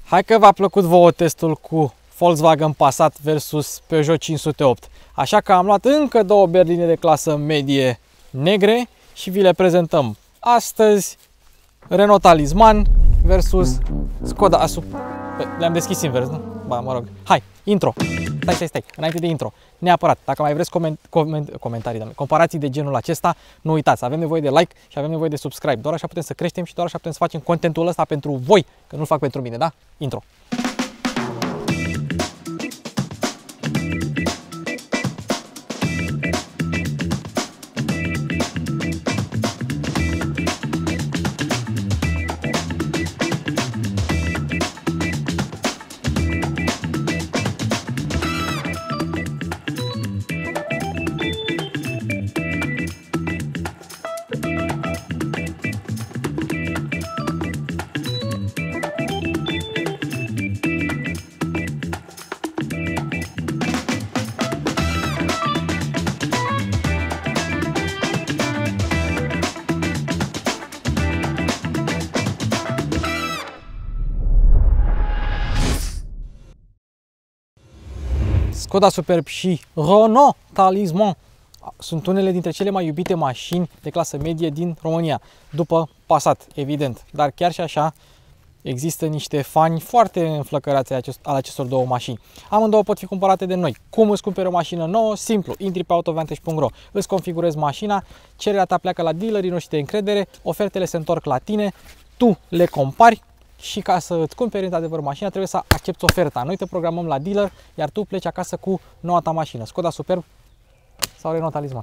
Hai că v-a plăcut vouă testul cu Volkswagen Passat versus Peugeot 508. Așa că am luat încă două berline de clasă medie negre și vi le prezentăm astăzi. Renault Talisman versus Skoda Le-am deschis invers, nu? Ba, mă rog. Hai, intro. Stai. Înainte de intro. Neapărat, dacă mai vreți comentarii, comparații de genul acesta, nu uitați, avem nevoie de like și avem nevoie de subscribe. Doar așa putem să creștem și doar așa putem să facem contentul ăsta pentru voi, că nu-l fac pentru mine, da? Intro. Skoda Superb și Renault Talisman sunt unele dintre cele mai iubite mașini de clasă medie din România, după Passat, evident. Dar chiar și așa există niște fani foarte înflăcărați al acestor două mașini. Amândouă pot fi cumpărate de noi. Cum îți cumperi o mașină nouă? Simplu, intri pe autovantage.ro, îți configurezi mașina, cererea ta pleacă la dealerii noștri de încredere, ofertele se întorc la tine, tu le compari. Și ca să îți cumperi într-adevăr mașina, trebuie să accepti oferta. Noi te programăm la dealer, iar tu pleci acasă cu noua ta mașină. Skoda Superb sau Renault Talisman.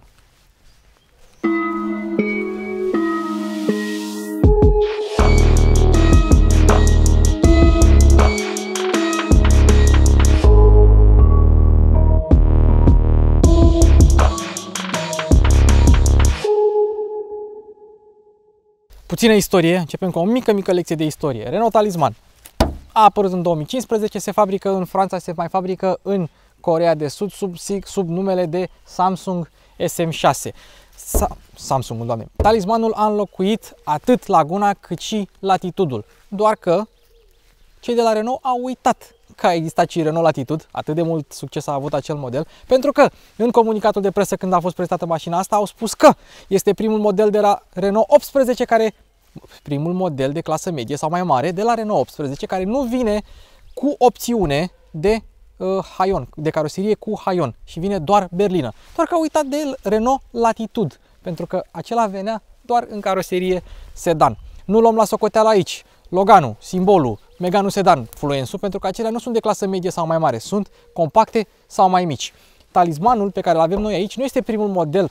Puțină istorie, începem cu o mică lecție de istorie. Renault Talisman a apărut în 2015, se fabrică în Franța, se mai fabrică în Coreea de Sud sub numele de Samsung SM6. Samsung, doamne. Talismanul a înlocuit atât Laguna cât și Latitudul, doar că cei de la Renault au uitat că a existat și Renault Latitude, atât de mult succes a avut acel model, pentru că în comunicatul de presă când a fost prezentată mașina asta au spus că este primul model de la Renault 18 primul model de clasă medie sau mai mare de la Renault 18 care nu vine cu opțiune de haion, de caroserie cu haion și vine doar berlină. Doar că au uitat de Renault Latitude, pentru că acela venea doar în caroserie sedan. Nu luăm la socoteală aici Loganul, Simbolul, Megane Sedan, Fluence-ul, pentru că acelea nu sunt de clasă medie sau mai mare, sunt compacte sau mai mici. Talismanul pe care îl avem noi aici nu este primul model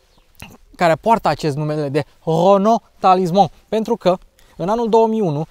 care poartă acest numele de Renault Talisman, pentru că în anul 2001,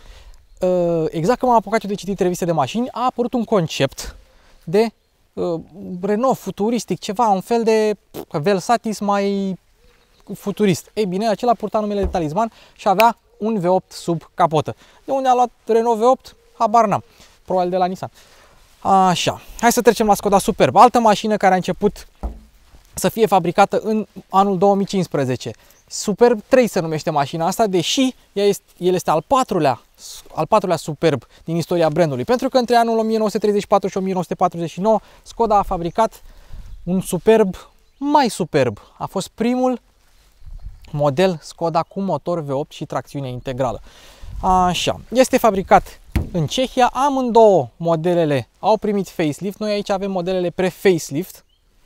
exact când am apucat eu de citit reviste de mașini, a apărut un concept de Renault futuristic, ceva, un fel de Velsatis mai futurist. Ei bine, acela purta numele de Talisman și avea un V8 sub capotă. De unde a luat Renault V8? Habar n-am. Probabil de la Nissan. Așa. Hai să trecem la Skoda Superb. Altă mașină care a început să fie fabricată în anul 2015. Superb 3 se numește mașina asta, deși el este al patrulea Superb din istoria brandului. Pentru că între anul 1934 și 1949 Skoda a fabricat un Superb mai superb. A fost primul model Skoda cu motor V8 și tracțiune integrală. Așa, este fabricat în Cehia, amândouă modelele au primit facelift, noi aici avem modelele pre-facelift,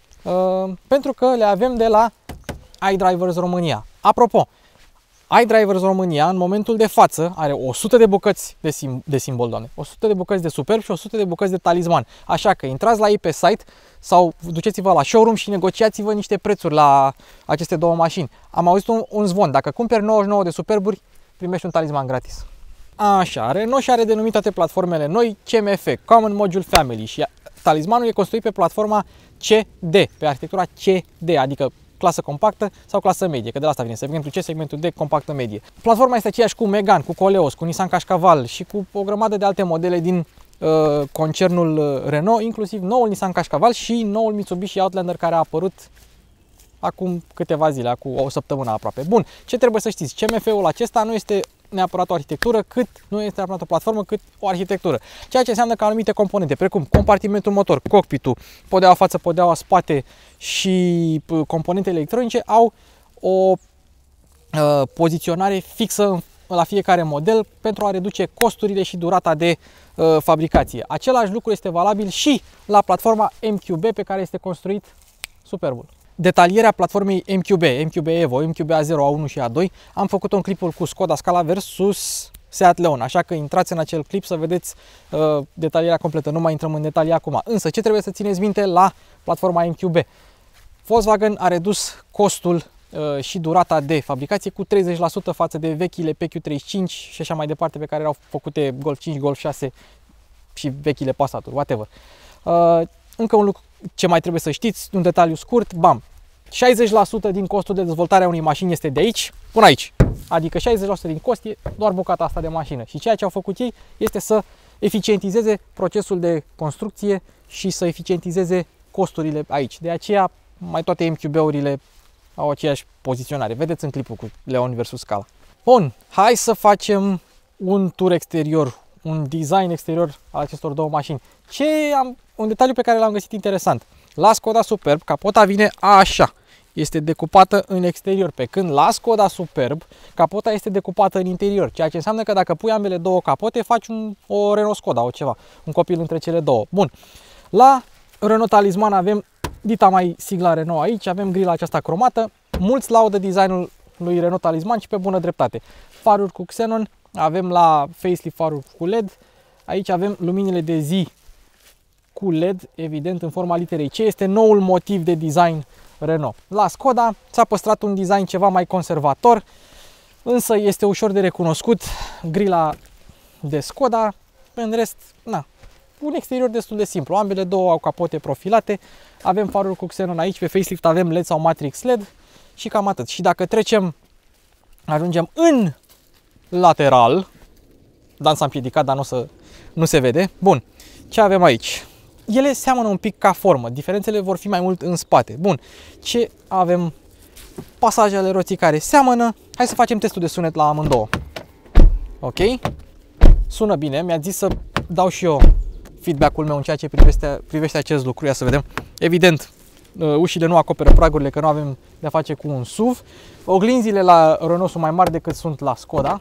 pentru că le avem de la iDrivers România. Apropo, iDrivers România în momentul de față are 100 de bucăți de simbol, doamne, 100 de bucăți de Superb și 100 de bucăți de Talisman. Așa că intrați la ei pe site sau duceți-vă la showroom și negociați-vă niște prețuri la aceste două mașini. Am auzit un zvon, dacă cumperi 99 de Superburi, primești un Talisman gratis. Așa, Renault și-a redenumit toate platformele noi CMF, Common Module Family, și Talismanul e construit pe platforma CD, pe arhitectura CD, adică clasă compactă sau clasă medie, că de la asta vine segmentul C, segmentul D, compactă medie. Platforma este aceeași cu Megane, cu Koleos, cu Nissan Qashqai și cu o grămadă de alte modele din concernul Renault, inclusiv noul Nissan Qashqai și noul Mitsubishi Outlander care a apărut acum câteva zile, acum o săptămână aproape. Bun, ce trebuie să știți? CMF-ul acesta nu este neapărat o arhitectură, cât nu este neapărat o platformă, cât o arhitectură. Ceea ce înseamnă că anumite componente, precum compartimentul motor, cockpit-ul, podeaua față, podeaua spate și componente electronice au o poziționare fixă la fiecare model pentru a reduce costurile și durata de fabricație. Același lucru este valabil și la platforma MQB pe care este construit Superbul. Detalierea platformei MQB Evo, MQB A0, A1 și A2 am făcut-o în clipul cu Skoda Scala versus Seat Leon, așa că intrați în acel clip să vedeți detalierea completă, nu mai intrăm în detalii acum. Însă ce trebuie să țineți minte la platforma MQB? Volkswagen a redus costul și durata de fabricație cu 30% față de vechile PQ35 și așa mai departe pe care erau făcute Golf 5, Golf 6 și vechile Passat-uri, whatever. Încă un lucru ce mai trebuie să știți, un detaliu scurt, bam, 60% din costul de dezvoltare a unei mașini este de aici până aici. Adică 60% din cost e doar bucata asta de mașină. Și ceea ce au făcut ei este să eficientizeze procesul de construcție și să eficientizeze costurile aici. De aceea, mai toate MQB-urile au aceeași poziționare. Vedeți în clipul cu Leon versus Scala. Bun, hai să facem un tur exterior, un design exterior al acestor două mașini. Un detaliu pe care l-am găsit interesant. La Skoda Superb, capota vine așa. Este decupată în exterior, pe când la Skoda Superb, capota este decupată în interior. Ceea ce înseamnă că dacă pui ambele două capote, faci o Renault Skoda, o ceva. Un copil între cele două. Bun. La Renault Talisman avem dita mai sigla Renault aici, avem grila aceasta cromată. Mulți laudă designul lui Renault Talisman și pe bună dreptate. Faruri cu Xenon, avem la facelift faruri cu LED. Aici avem luminile de zi cu LED, evident, în forma literei C. Este noul motiv de design Renault. La Skoda s-a păstrat un design ceva mai conservator, însă este ușor de recunoscut grila de Skoda. În rest, na, un exterior destul de simplu. Ambele două au capote profilate, avem faruri cu Xenon aici, pe facelift avem LED sau Matrix LED și cam atât. Și dacă trecem, ajungem în lateral, Dan s-a împiedicat, dar nu se vede. Bun, ce avem aici? Ele seamănă un pic ca formă, diferențele vor fi mai mult în spate. Bun, ce avem? Pasajele roții care seamănă. Hai să facem testul de sunet la amândouă. Ok? Sună bine, mi-a zis să dau și eu feedback-ul meu în ceea ce privește acest lucru. Ia să vedem. Evident, ușile nu acoperă pragurile, că nu avem de-a face cu un SUV. Oglinzile la Renault sunt mai mari decât sunt la Skoda.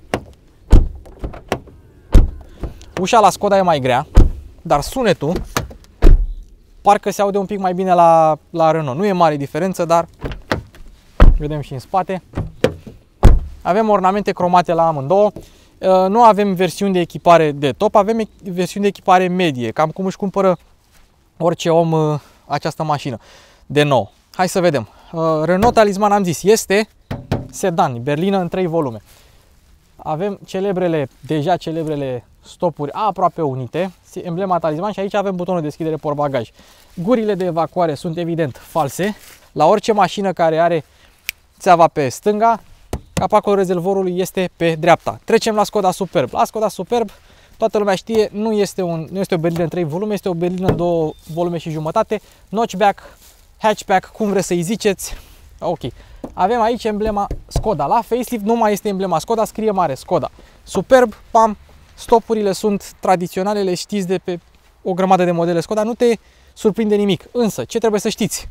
Ușa la Skoda e mai grea, dar sunetul parcă se aude un pic mai bine la Renault. Nu e mare diferență, dar vedem și în spate. Avem ornamente cromate la amândouă. Nu avem versiuni de echipare de top, avem versiuni de echipare medie, cam cum își cumpără orice om această mașină de nou. Hai să vedem. Renault Talisman, am zis, este sedan, berlină în 3 volume. Avem deja celebrele stopuri aproape unite, emblema Talisman și aici avem butonul de deschidere portbagaj. Gurile de evacuare sunt evident false. La orice mașină care are țeava pe stânga, capacul rezervorului este pe dreapta. Trecem la Skoda Superb. La Skoda Superb, toată lumea știe, nu este o berlină în 3 volume, este o berlină în 2 volume și jumătate. Notchback, hatchback, cum vreți să-i ziceți. Ok. Avem aici emblema Skoda. La facelift nu mai este emblema Skoda, scrie mare Skoda. Superb, pam, stopurile sunt tradiționale, le știți de pe o grămadă de modele Skoda, nu te surprinde nimic. Însă, ce trebuie să știți?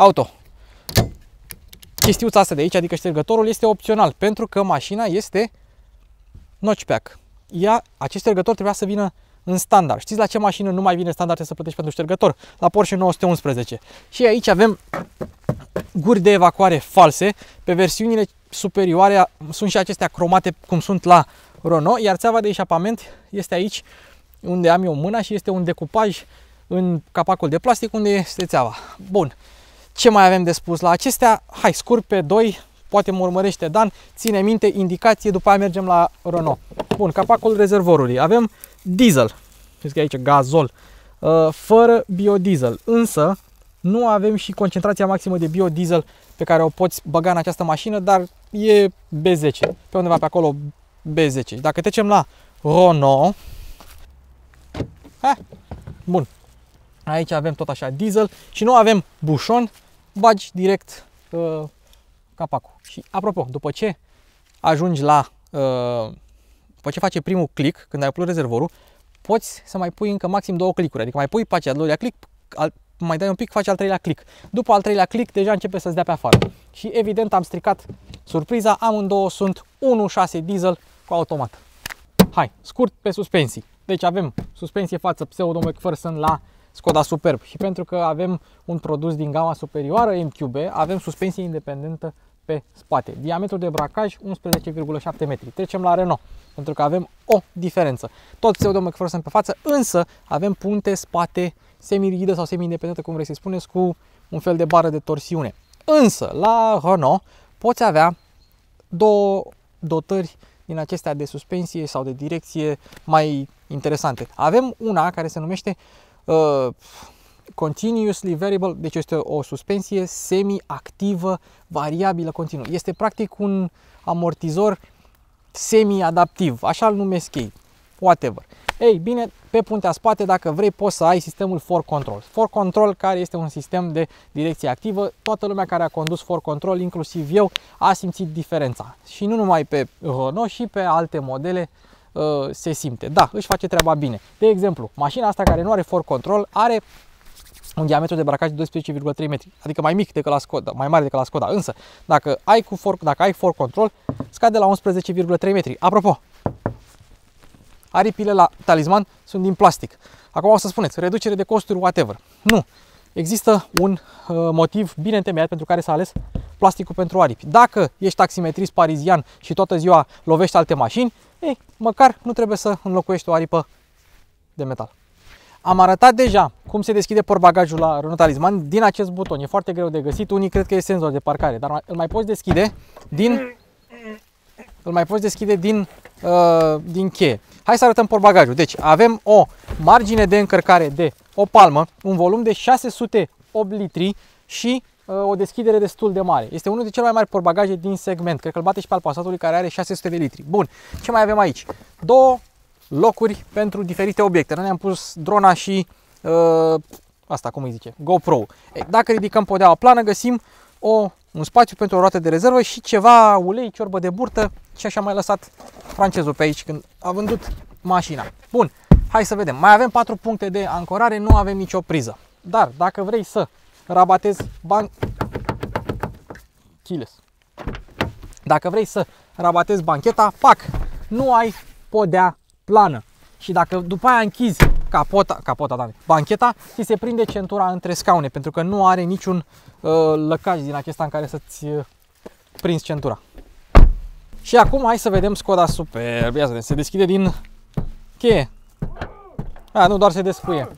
Chestiuța asta de aici, adică ștergătorul, este opțional, pentru că mașina este notchback. Acest ștergător trebuia să vină în standard. Știți la ce mașină nu mai vine standard să plătești pentru ștergător? La Porsche 911. Și aici avem guri de evacuare false. Pe versiunile superioare sunt și acestea cromate cum sunt la Renault, iar țeava de eșapament este aici unde am eu mâna și este un decupaj în capacul de plastic unde este țeava. Bun. Ce mai avem de spus la acestea? Hai, scurt pe 2, poate mă urmărește Dan, ține minte, indicație, după aia mergem la Renault. Bun, capacul rezervorului. Avem diesel, știți că aici gazol, fără biodiesel, însă nu avem și concentrația maximă de biodiesel pe care o poți băga în această mașină, dar e B10, pe undeva pe acolo B10. Dacă trecem la Renault, bun, aici avem tot așa diesel și nu avem bușon, bagi direct capacul. Și apropo, după ce ajungi la după ce face primul click, când ai umplut rezervorul, poți să mai pui încă maxim 2 click-uri, adică mai pui pe acea al doilea click, mai dai un pic, faci al treilea click. După al treilea click, deja începe să-ți dea pe afară. Și evident am stricat surpriza, amândouă sunt 1.6 diesel cu automat. Hai, scurt pe suspensii. Deci avem suspensie față Pseudo McPherson la Skoda Superb și pentru că avem un produs din gama superioară MQB, avem suspensie independentă pe spate. Diametrul de bracaj 11,7 metri. Trecem la Renault, pentru că avem o diferență. Tot Pseudo McPherson pe față, însă avem punte spate semi-rigidă sau semi-independentă, cum vrei să-i spuneți, cu un fel de bară de torsiune. Însă, la Renault poți avea două dotări din acestea de suspensie sau de direcție mai interesante. Avem una care se numește Continuously Variable, deci este o suspensie semi-activă, variabilă, continuu. Este practic un amortizor semi-adaptiv, așa îl numesc ei, whatever. Ei bine, pe puntea spate, dacă vrei, poți să ai sistemul 4Control. 4Control, care este un sistem de direcție activă. Toată lumea care a condus 4Control, inclusiv eu, a simțit diferența. Și nu numai pe Renault, și pe alte modele se simte. Da, își face treaba bine. De exemplu, mașina asta care nu are 4Control are un diametru de bracaj de 12,3 metri, adică mai mic decât la Skoda, mai mare decât la Skoda. Însă, dacă ai 4Control, scade la 11,3 metri. Apropo, aripile la talisman sunt din plastic. Acum o să spuneți, reducere de costuri, whatever. Nu. Există un motiv bine întemeiat pentru care s-a ales plasticul pentru aripi. Dacă ești taximetrist parizian și toată ziua lovești alte mașini, ei, măcar nu trebuie să înlocuiești o aripă de metal. Am arătat deja cum se deschide portbagajul la Renault Talisman din acest buton. E foarte greu de găsit. Unii cred că e senzor de parcare, dar îl mai poți deschide din cheie. Hai să arătăm portbagajul. Deci avem o margine de încărcare de o palmă, un volum de 608 litri și o deschidere destul de mare. Este unul dintre cele mai mari portbagaje din segment. Cred că îl bate și pe al Passatului, care are 600 de litri. Bun. Ce mai avem aici? Două locuri pentru diferite obiecte. Noi ne-am pus drona și asta, cum îi zice, GoPro. Dacă ridicăm podeaua plană, găsim un spațiu pentru o roată de rezervă și ceva ulei, ciorbă de burtă și așa mai lăsat francezul pe aici când a vândut mașina. Bun, hai să vedem. Mai avem 4 puncte de ancorare, nu avem nicio priză. Dar dacă vrei să rabatezi dacă vrei să rabatezi bancheta, pac, nu ai podea plană. Și dacă după aia închizi bancheta, ți se prinde centura între scaune, pentru că nu are niciun lăcaj din acesta în care să-ți prinzi centura. Și acum hai să vedem Skoda Superb. Ia să vedem, se deschide din cheie. Nu, doar se despuie.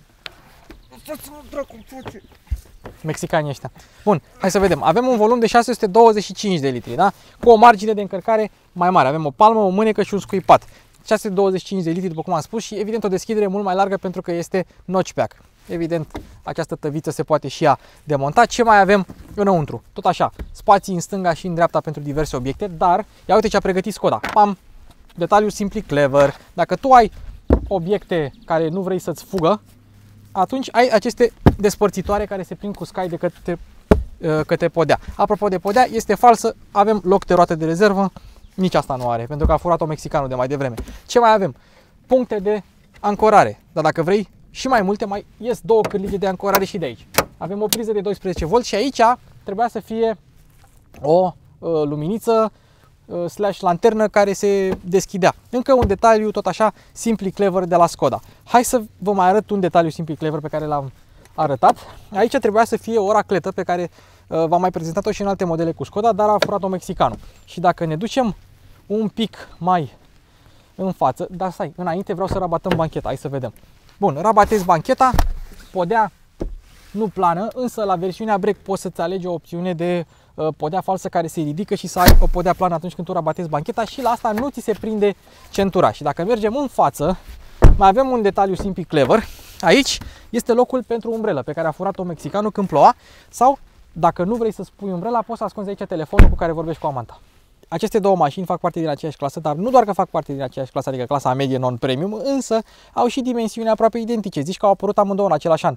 Mexicanii ăștia. Bun, hai să vedem. Avem un volum de 625 de litri, da? Cu o margine de încărcare mai mare. Avem o palmă, o mânecă și un scuipat. 625 de litri, după cum am spus, și evident o deschidere mult mai largă pentru că este notchback. Evident, această tăviță se poate și ea demonta. Ce mai avem înăuntru? Tot așa, spații în stânga și în dreapta pentru diverse obiecte, dar ia uite ce a pregătit Skoda. Pam! Detaliul Simply Clever. Dacă tu ai obiecte care nu vrei să-ți fugă, atunci ai aceste despărțitoare care se prind cu scai de către podea. Apropo de podea, este falsă, avem loc de roată de rezervă. Nici asta nu are, pentru că a furat-o mexicanul de mai devreme. Ce mai avem? Puncte de ancorare. Dar dacă vrei și mai multe, mai ies două cârlige de ancorare și de aici. Avem o priză de 12 V și aici trebuia să fie o luminiță slash lanternă care se deschidea. Încă un detaliu tot așa Simply Clever de la Skoda. Hai să vă mai arăt un detaliu Simply Clever pe care l-am arătat. Aici trebuia să fie o racletă pe care v-am mai prezentat-o și în alte modele cu Skoda, dar a furat-o mexicanul. Și dacă ne ducem un pic mai în față, dar stai, înainte vreau să rabatăm bancheta, hai să vedem. Bun, rabatezi bancheta, podea nu plană, însă la versiunea break poți să-ți alegi o opțiune de podea falsă care se ridică și să ai o podea plană atunci când tu rabatezi bancheta și la asta nu ți se prinde centura. Și dacă mergem în față, mai avem un detaliu Simply Clever. Aici este locul pentru umbrelă pe care a furat-o mexicanul când ploua, sau dacă nu vrei să-ți pui umbrela, poți să ascunzi aici telefonul cu care vorbești cu amanta. Aceste două mașini fac parte din aceeași clasă, dar nu doar că fac parte din aceeași clasă, adică clasa medie non-premium, însă au și dimensiuni aproape identice. Zici că au apărut amândouă în același an.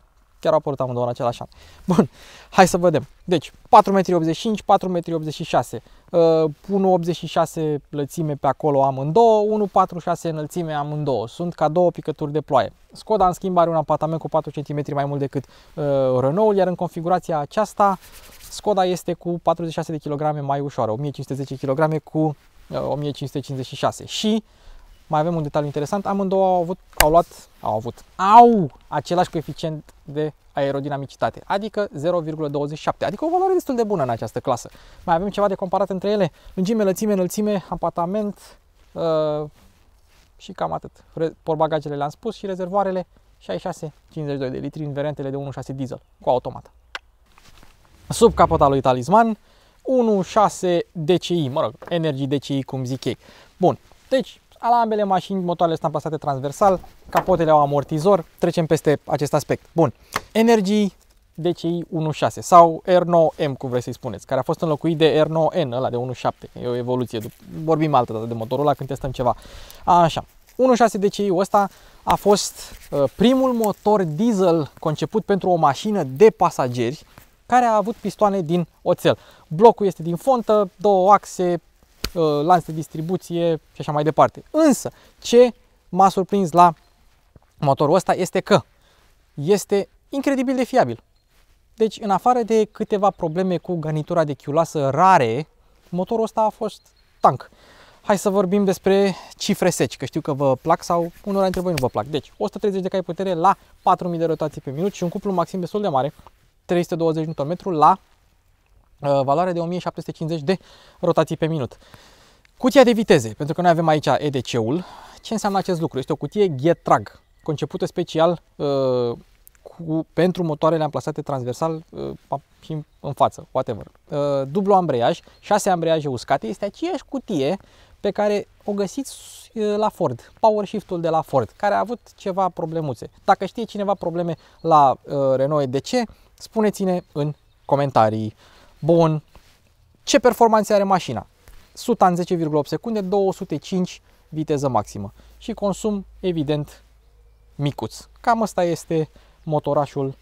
chiar au apărut amândouă în același an. Bun, hai să vedem. Deci, 4,85 m, 4,86 m, 1,86 lățime pe acolo amândouă, 1,46 înălțime amândouă. Sunt ca două picături de ploaie. Skoda, în schimb, are un apartament cu 4 cm mai mult decât Renault, iar în configurația aceasta, Skoda este cu 46 de kg mai ușoară, 1510 kg cu 1556. Și mai avem un detaliu interesant, amândouă au același coeficient de aerodinamicitate, adică 0,27, adică o valoare destul de bună în această clasă. Mai avem ceva de comparat între ele, lungime, lățime, înălțime, apartament și cam atât. Portbagajele le-am spus și rezervoarele 66-52 de litri în variantele de 1.6 diesel cu automat. Sub capota lui Talisman 1.6 DCI, mă rog, Energy DCI cum zic ei. Bun, deci la ambele mașini motoarele sunt amplasate transversal, capotele au amortizor, trecem peste acest aspect. Bun, Energy DCI 1.6 sau R9M, cum vreți să-i spuneți, care a fost înlocuit de R9N, ăla de 1.7, e o evoluție, vorbim altă dată de motorul ăla când testăm ceva. Așa, 1.6 DCI-ul ăsta a fost primul motor diesel conceput pentru o mașină de pasageri care a avut pistoane din oțel. Blocul este din fontă, două axe, lanț de distribuție și așa mai departe. Însă, ce m-a surprins la motorul ăsta este că este incredibil de fiabil. Deci, în afară de câteva probleme cu garnitura de chiulasă rare, motorul ăsta a fost tank. Hai să vorbim despre cifre seci, că știu că vă plac sau unora dintre voi nu vă plac. Deci, 130 de cai putere la 4000 de rotații pe minut și un cuplu maxim destul de mare, 320 Nm la valoare de 1750 de rotații pe minut. Cutia de viteze, pentru că noi avem aici EDC-ul. Ce înseamnă acest lucru? Este o cutie Getrag, concepută special pentru motoarele amplasate transversal și în față, whatever. Dublu ambreiaj, 6 ambreiaje uscate, este aceeași cutie pe care o găsiți la Ford, Power Shift-ul de la Ford, care a avut ceva problemuțe. Dacă știe cineva probleme la Renault EDC, spuneți-ne în comentarii. Bun, ce performanțe are mașina? 100 în 10,8 secunde, 205 viteză maximă și consum, evident, micuț. Cam ăsta este motorașul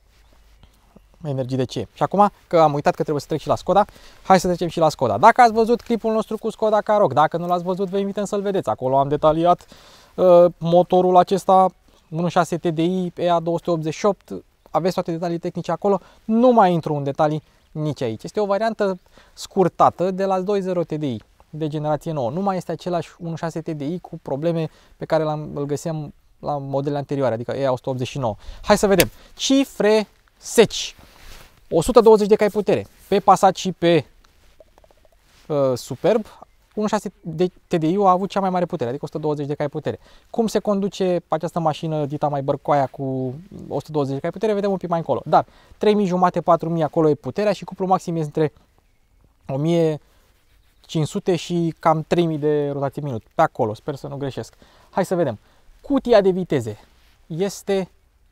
Energy DC. Și acum, că am uitat că trebuie să trec și la Skoda, hai să trecem și la Skoda. Dacă ați văzut clipul nostru cu Skoda Karoq, dacă nu l-ați văzut, vă invităm să-l vedeți. Acolo am detaliat motorul acesta 1.6 TDI EA288, aveți toate detalii tehnice acolo, nu mai intru în detalii nici aici. Este o variantă scurtată de la 2.0 TDI de generație nouă. Nu mai este același 1.6 TDI cu probleme pe care îl găseam la modelele anterioare, adică EA189. Hai să vedem. Cifre seci. 120 de cai putere pe Passat și pe Superb. 1.6 de TDI-ul a avut cea mai mare putere, adică 120 de cai putere. Cum se conduce această mașină dita mai bărcoaia cu 120 de cai putere, vedem un pic mai încolo. Dar 3.500-4.000 acolo e puterea și cuplu maxim este între 1.500 și cam 3.000 de rotații minut. Pe acolo, sper să nu greșesc. Hai să vedem. Cutia de viteze este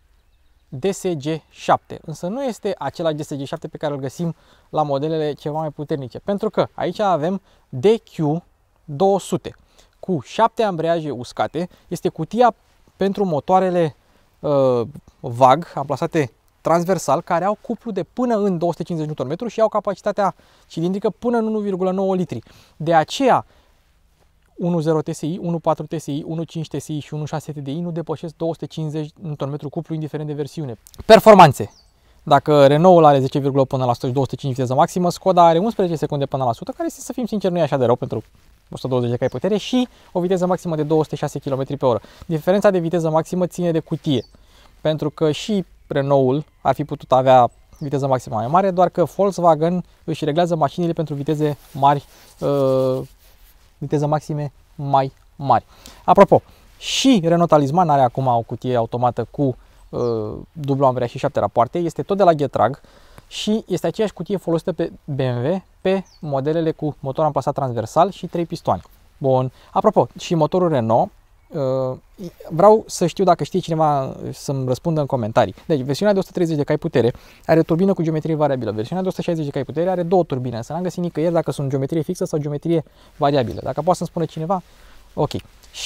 DSG-7, însă nu este același DSG-7 pe care îl găsim la modelele ceva mai puternice, pentru că aici avem DQ200 cu 7 ambreiaje uscate, este cutia pentru motoarele VAG amplasate transversal, care au cuplu de până în 250 Nm și au capacitatea cilindrică până în 1,9 litri. De aceea 1.0 TSI, 1.4 TSI, 1.5 TSI și 1.6 TDI nu depășesc 250 Nm cuplu indiferent de versiune. Performanțe. Dacă Renault are 10,8 până la 100 și 205 viteză maximă, Skoda are 11 secunde până la 100, care, să fim sinceri, nu e așa de rău pentru 120 de cai putere și o viteză maximă de 206 km pe oră. Diferența de viteză maximă ține de cutie, pentru că și Renault-ul ar fi putut avea viteză maximă mai mare, doar că Volkswagen își reglează mașinile pentru viteze mari, viteză maxime mai mari. Apropo, și Renault Talisman are acum o cutie automată cu dublu ambreiaj și 7 rapoarte, este tot de la Getrag și este aceeași cutie folosită pe BMW pe modelele cu motor amplasat transversal și 3 pistoane. Bun, apropo, și motorul Renault, vreau să știu dacă știe cineva să-mi răspundă în comentarii. Deci, versiunea de 130 de cai putere are turbină cu geometrie variabilă. Versiunea de 160 de cai putere are două turbine, însă n-am găsit nicăieri dacă sunt geometrie fixă sau geometrie variabilă. Dacă poate să-mi spună cineva, ok. Și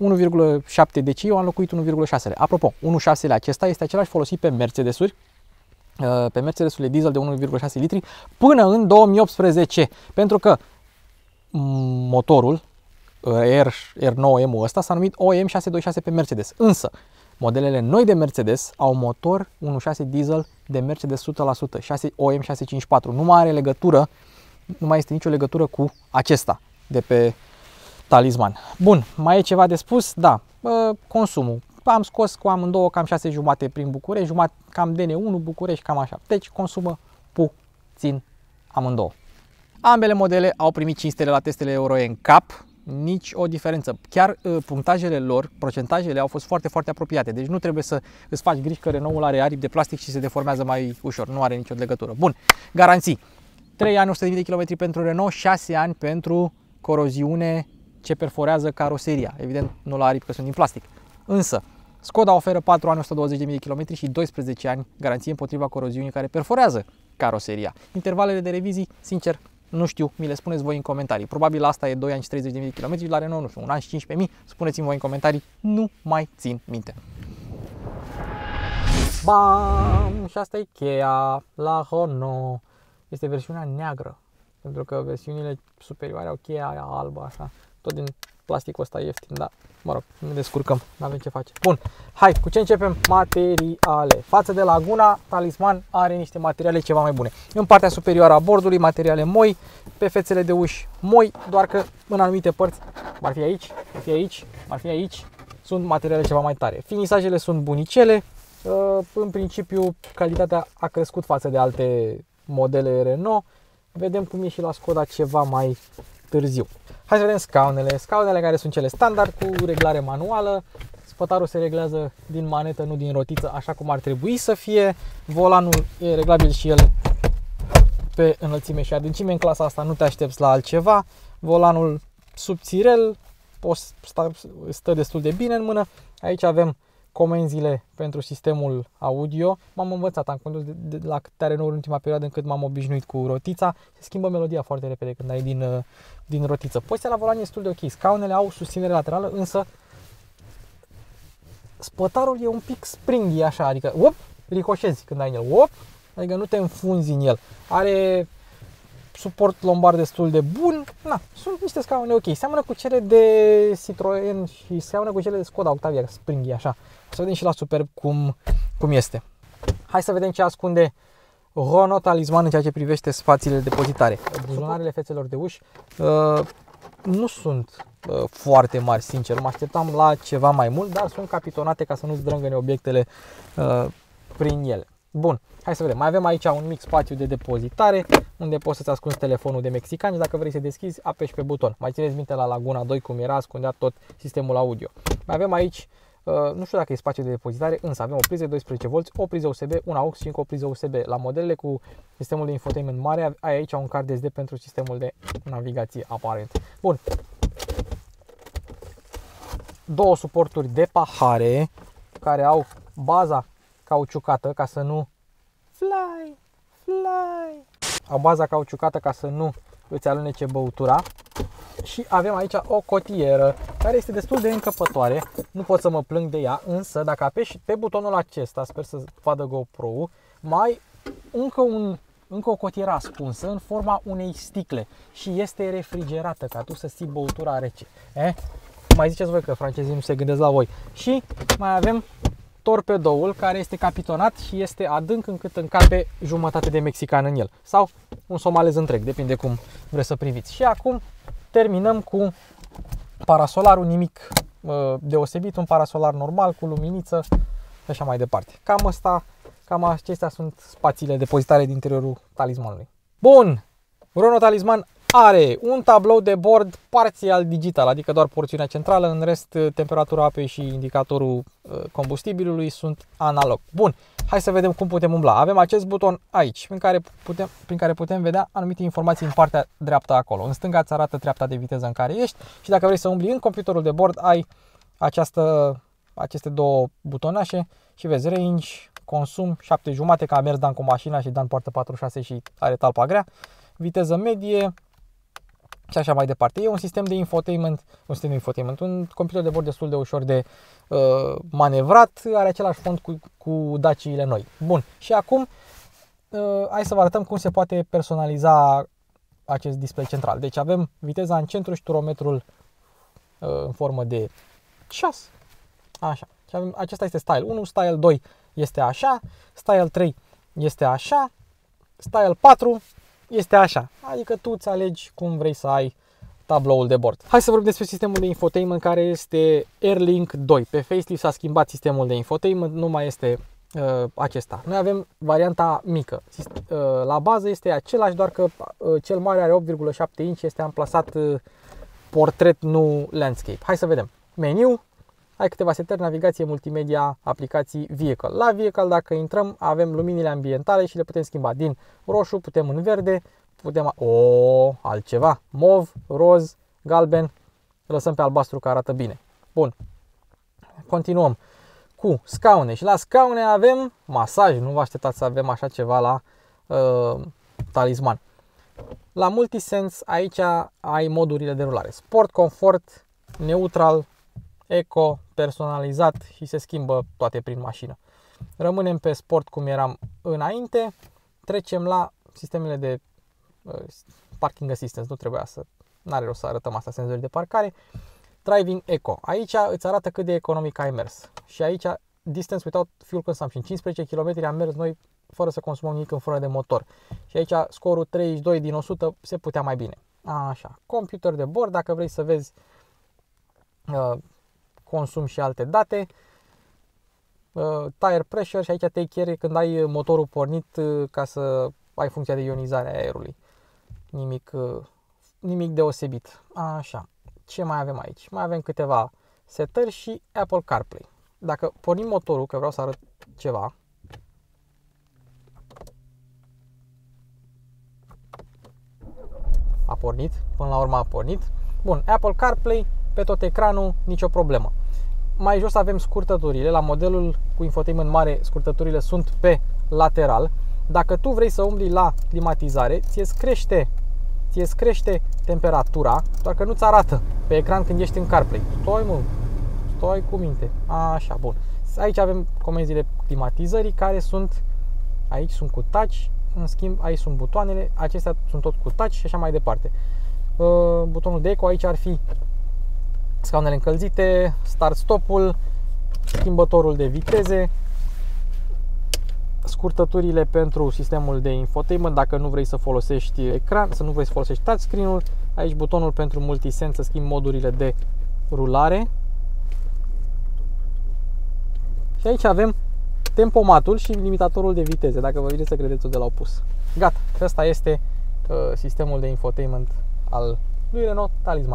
1,7 deci eu am locuit 1,6. Apropo, 1,6 acesta este același folosit pe Mercedes-uri, pe Mercedes-urile diesel de 1,6 litri până în 2018, pentru că motorul R9M-ul ăsta s-a numit OM626 pe Mercedes, însă modelele noi de Mercedes au motor 1.6 diesel de Mercedes 100%, OM654, nu mai are legătură, nu mai este nicio legătură cu acesta de pe Talisman. Bun, mai e ceva de spus? Da, consumul. Am scos cu amândouă cam 6,5 prin București, cam DN1 București, cam așa. Deci consumă puțin amândouă. Ambele modele au primit 5 stele la testele Euro NCAP, nici o diferență. Chiar punctajele lor, procentajele au fost foarte, foarte apropiate. Deci nu trebuie să îți faci griji că Renault-ul are aripi de plastic și se deformează mai ușor. Nu are nicio legătură. Bun, garanții. 3 ani, 100.000 de km pentru Renault, 6 ani pentru coroziune ce perforează caroseria. Evident, nu la aripi că sunt din plastic. Însă, Skoda oferă 4 ani, 120.000 de km și 12 ani garanție împotriva coroziunii care perforează caroseria. Intervalele de revizii, sincer, nu știu, mi le spuneți voi în comentarii. Probabil asta e 2 ani și 30.000 de km, la Renault, nu știu, 1 an și 15.000, spuneți-mi voi în comentarii, nu mai țin minte. Bam! Și asta e cheia la Renault. Este versiunea neagră, pentru că versiunile superioare au cheia aia albă, așa, tot din plasticul ăsta ieftin, da, mă rog, ne descurcăm, nu avem ce face. Bun, hai, cu ce începem? Materiale. Față de Laguna, Talisman are niște materiale ceva mai bune. În partea superioară a bordului, materiale moi, pe fețele de uși moi, doar că în anumite părți, ar fi aici, ar fi aici, ar fi aici, sunt materiale ceva mai tare. Finisajele sunt bunicele, în principiu calitatea a crescut față de alte modele Renault. Vedem cum e și la Skoda ceva mai târziu. Hai să vedem scaunele. Scaunele care sunt cele standard cu reglare manuală. Spătarul se reglează din manetă, nu din rotiță, așa cum ar trebui să fie. Volanul e reglabil și el pe înălțime și adâncime. În clasa asta nu te aștepți la altceva. Volanul subțirel, stă destul de bine în mână. Aici avem comenzile pentru sistemul audio. M-am învățat, am condus de la câte Renault în ultima perioadă încât m-am obișnuit cu rotița. Se schimbă melodia foarte repede când ai din rotiță. Poziția la volan e destul de ok. Scaunele au susținere laterală, însă spătarul e un pic springy așa, adică ricoșezi când ai în el. Adică nu te înfunzi în el. Are suport lombar destul de bun. Na, sunt niște scaune ok. Seamănă cu cele de Citroen și seamănă cu cele de Skoda Octavia, springy așa. O să vedem și la Superb cum este. Hai să vedem ce ascunde Renault Talisman în ceea ce privește spațiile de depozitare. Buzunarele fețelor de uși nu sunt foarte mari, sincer. Mă așteptam la ceva mai mult, dar sunt capitonate ca să nu-ți drângăne obiectele prin ele. Bun, hai să vedem. Mai avem aici un mic spațiu de depozitare unde poți să-ți ascunzi telefonul de mexicani. Dacă vrei să deschizi, apeși pe buton. Mai țineți minte la Laguna 2 cum era, ascundea tot sistemul audio. Mai avem aici, nu știu dacă e spațiu de depozitare, însă avem o priză de 12V, o priză USB, un AUX și încă o priză USB. La modelele cu sistemul de infotainment mare ai aici un card SD pentru sistemul de navigație aparent. Bun. Două suporturi de pahare care au baza cauciucată ca să nu au baza cauciucată ca să nu îți alunece băutura. Și avem aici o cotieră care este destul de încăpătoare, nu pot să mă plâng de ea, însă dacă apeși pe butonul acesta, sper să vadă GoPro-ul, mai încă o cotieră ascunsă în forma unei sticle și este refrigerată ca tu să ții băutura rece. Mai ziceți voi că francezii nu se gândesc la voi. Și mai avem torpedoul care este capitonat și este adânc încât încape jumătate de mexican în el sau un somalez întreg, depinde cum vreți să priviți. Și acum terminăm cu parasolarul, nimic deosebit, un parasolar normal cu luminiță și așa mai departe. Cam acestea sunt spațiile depozitare din interiorul Talismanului. Bun, Renault Talisman are un tablou de bord parțial digital, adică doar porțiunea centrală, în rest temperatura apei și indicatorul combustibilului sunt analog. Bun, hai să vedem cum putem umbla. Avem acest buton aici, prin care putem vedea anumite informații în partea dreaptă acolo. În stânga îți arată treapta de viteză în care ești și dacă vrei să umbli în computerul de bord ai aceste două butonașe și vezi range, consum, 7,5, că a mers Dan cu mașina și Dan poartă 46 și are talpa grea, viteză medie, și așa mai departe. E un sistem de infotainment, un computer de bord destul de ușor de manevrat, are același font cu Daciile noi. Bun, și acum hai să vă arătăm cum se poate personaliza acest display central. Deci avem viteza în centru și turometrul în formă de ceas. Așa. Și avem, acesta este style 1, style 2 este așa, style 3 este așa, style 4 este așa. Adică tu îți alegi cum vrei să ai tabloul de bord. Hai să vorbim despre sistemul de infotainment care este AirLink 2. Pe facelift s-a schimbat sistemul de infotainment, nu mai este acesta. Noi avem varianta mică. La bază este același, doar că cel mare are 8,7 inch, este amplasat portret, nu landscape. Hai să vedem. Meniu, ai câteva setări, navigație, multimedia, aplicații, vehicle. La vehicle, dacă intrăm, avem luminile ambientale și le putem schimba din roșu, putem în verde, putem altceva, mov, roz, galben, lăsăm pe albastru că arată bine. Bun. Continuăm cu scaune și la scaune avem masaj, nu vă așteptați să avem așa ceva la talisman. La Multisense aici ai modurile de rulare, sport, confort, neutral, eco, personalizat și se schimbă toate prin mașină. Rămânem pe sport cum eram înainte, trecem la sistemele de parking assistance, n-are rost să arătăm asta, senzori de parcare. Driving Eco, aici îți arată cât de economic ai mers și aici distance without fuel consumption, 15 km am mers noi fără să consumăm nimic în frână de motor și aici scorul 32 din 100 se putea mai bine. Așa, computer de bord, dacă vrei să vezi consum și alte date, tire pressure și aici take care când ai motorul pornit ca să ai funcția de ionizare a aerului. Nimic deosebit. Așa, ce mai avem aici? Mai avem câteva setări și Apple CarPlay. Dacă pornim motorul, că vreau să arăt ceva, a pornit, până la urmă a pornit. Bun, Apple CarPlay pe tot ecranul, nicio problemă. Mai jos avem scurtăturile, la modelul cu infotainment mare scurtăturile sunt pe lateral. Dacă tu vrei să umbli la climatizare, ți-ți crește temperatura, doar că nu-ți arată pe ecran când ești în CarPlay. Stai cu minte. Așa, bun. Aici avem comenzile climatizării care sunt, aici sunt cu touch, în schimb aici sunt butoanele, acestea sunt tot cu touch și așa mai departe. Butonul de eco aici ar fi scaunele încălzite, start-stop-ul, schimbătorul de viteze, scurtăturile pentru sistemul de infotainment dacă nu vrei să folosești ecran, nu vrei să folosești touchscreen-ul, aici butonul pentru multisense să schimbi modurile de rulare. Și aici avem tempomatul și limitatorul de viteze, dacă vă vine să credeți unde l-au pus. Gata, ăsta este sistemul de infotainment al lui Renault Talisman.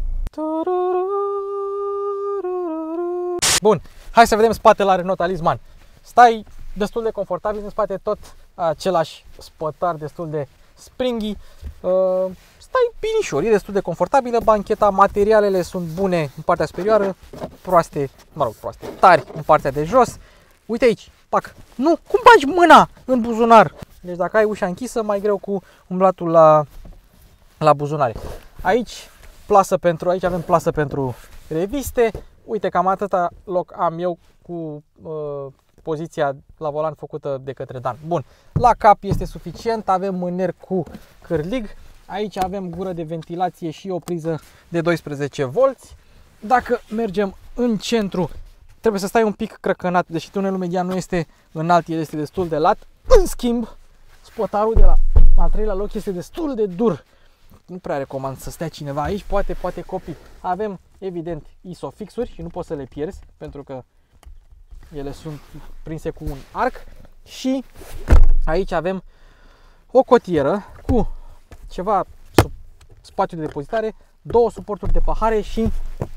Bun, hai să vedem spatele la Renault Talisman. Stai destul de confortabil în spate, tot același spătar destul de springy. Stai binișor, e destul de confortabilă, bancheta, materialele sunt bune în partea superioară, proaste, tari în partea de jos. Uite aici, pac, nu, cum bagi mâna în buzunar? Deci dacă ai ușa închisă, mai greu cu umblatul la buzunare. Aici avem plasă pentru reviste. Uite, cam atâta loc am eu cu poziția la volan făcută de către Dan. Bun, la cap este suficient, avem mâner cu cârlig. Aici avem gură de ventilație și o priză de 12 volți. Dacă mergem în centru, trebuie să stai un pic crăcănat, deși tunelul median nu este înalt, el este destul de lat. În schimb, spotarul de la al treilea loc este destul de dur. Nu prea recomand să stea cineva aici, poate copii. Avem, evident, isofixuri și nu poți să le pierzi, pentru că ele sunt prinse cu un arc. Și aici avem o cotieră cu ceva spațiu de depozitare, două suporturi de pahare și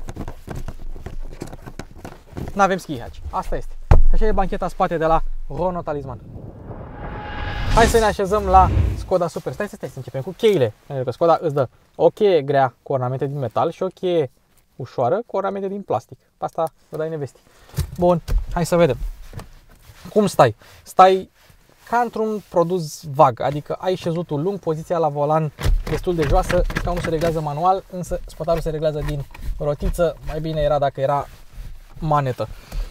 nu avem ski hatch. Asta este. Așa e bancheta spate de la Renault Talisman. Hai să ne așezăm la Skoda Super. Stai să începem cu cheile. Pentru că Skoda îți dă o cheie grea cu ornamente din metal și o cheie ușoară cu ornamente din plastic. Asta vă dai nevestii. Bun, hai să vedem. Cum stai? Stai ca într-un produs vag, adică ai șezutul lung, poziția la volan destul de joasă, scaunul se reglează manual, însă spotarul se reglează din rotiță, mai bine era dacă era manetă.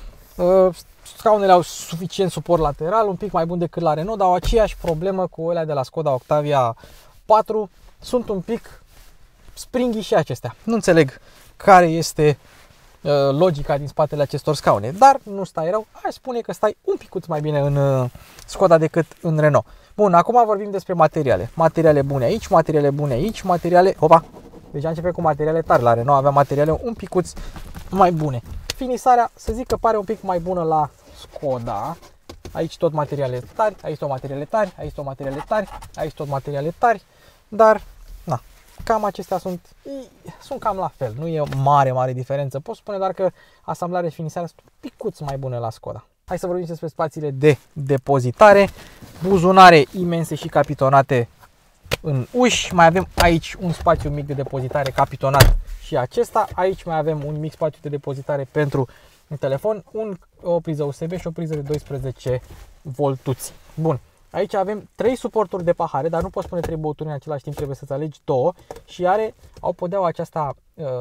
Scaunele au suficient suport lateral, un pic mai bun decât la Renault, dar au aceeași problemă cu alea de la Skoda Octavia 4, sunt un pic springy și acestea. Nu înțeleg care este logica din spatele acestor scaune, dar nu stai rău, aș spune că stai un picuț mai bine în Skoda decât în Renault. Bun, acum vorbim despre materiale. Materiale bune aici, materiale bune aici, materiale... Opa! Deja începem cu materiale tari. La Renault avea materiale un picuț mai bune. Finisarea, să zic că pare un pic mai bună la Skoda. Aici tot materiale tari, aici tot materiale tari, aici tot materiale tari, aici tot materiale tari, dar na, cam acestea sunt cam la fel. Nu e o mare diferență. Pot spune doar că asamblarea și finisarea sunt un picuț mai bune la Skoda. Hai să vorbim despre spațiile de depozitare, buzunare imense și capitonate în uși. Mai avem aici un spațiu mic de depozitare capitonat și acesta. Aici mai avem un mic spațiu de depozitare pentru un telefon, o priză USB și o priză de 12 voltuți. Bun, aici avem 3 suporturi de pahare, dar nu poți pune 3 băuturi în același timp, trebuie să-ți alegi 2 și au podeaua aceasta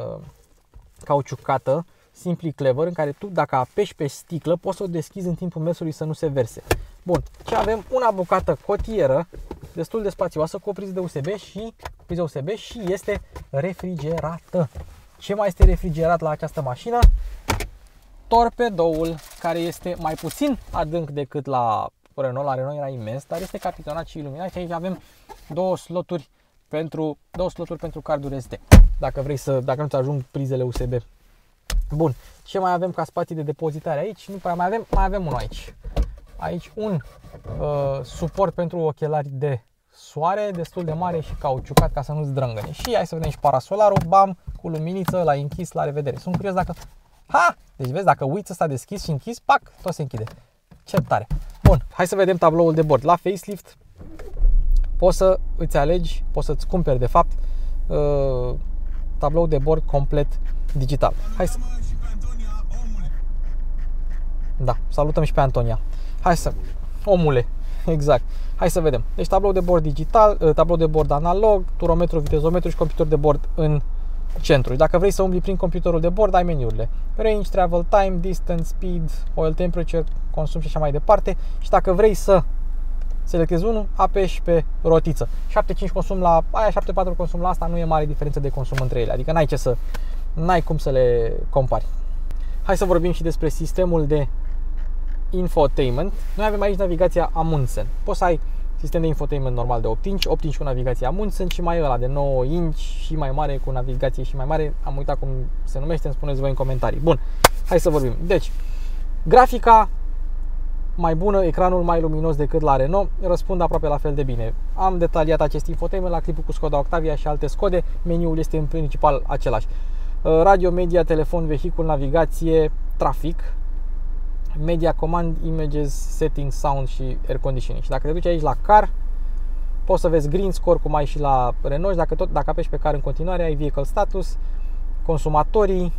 cauciucată, Simply Clever, în care tu, dacă apeși pe sticlă, poți să o deschizi în timpul mersului să nu se verse. Bun, și avem una bucată cotieră, destul de spațioasă, cu o priză de USB și este refrigerată. Ce mai este refrigerat la această mașină? Torpedoul, care este mai puțin adânc decât la Renault. La Renault era imens, dar este capitonat și iluminat și aici avem două sloturi pentru carduri SD. Dacă nu-ți ajung prizele USB. Bun, ce mai avem ca spații de depozitare aici? Nu prea mai avem unul aici. Aici un suport pentru ochelari de soare, destul de mare și cauciucat ca să nu-ți drângăne. Și hai să vedem și parasolarul, bam, cu luminiță, la închis, la revedere. Sunt curios dacă... Deci vezi, dacă uiți ăsta deschis și închis, pac, tot se închide. Ce tare! Bun, hai să vedem tabloul de bord. La facelift poți să îți alegi, poți să-ți cumperi de fapt tablou de bord complet digital. Hai să... Da, salutăm și pe Antonia. Hai să... Omule, exact. Hai să vedem. Deci tablou de bord digital, tablou de bord analog, turometru, vitezometru și computer de bord în centru. Dacă vrei să umbli prin computerul de bord, ai meniurile. Range, travel time, distance, speed, oil temperature, consum și așa mai departe. Și dacă vrei să selectezi unul, apeși pe rotiță. 7.5 consum la aia, 7.4 consum la asta, nu e mare diferență de consum între ele. Adică n-ai cum să le compari. Hai să vorbim și despre sistemul de infotainment. Noi avem aici navigația Amundsen. Poți să ai sistem de infotainment normal de 8 inch, 8 inch cu navigație Amundsen și mai ăla de 9 inch și mai mare cu navigație și mai mare. Am uitat cum se numește, îmi spuneți voi în comentarii. Bun, hai să vorbim. Deci, grafica mai bună, ecranul mai luminos decât la Renault, răspund aproape la fel de bine. Am detaliat acest infotainment la clipul cu Skoda Octavia și alte Skode. Meniul este în principal același. Radio, media, telefon, vehicul, navigație, trafic, media, command, images, settings, sound și air conditioning. Și dacă te duci aici la car, poți să vezi green score cum ai și la Renault. Și dacă apeși pe car în continuare, ai vehicle status, consumatorii,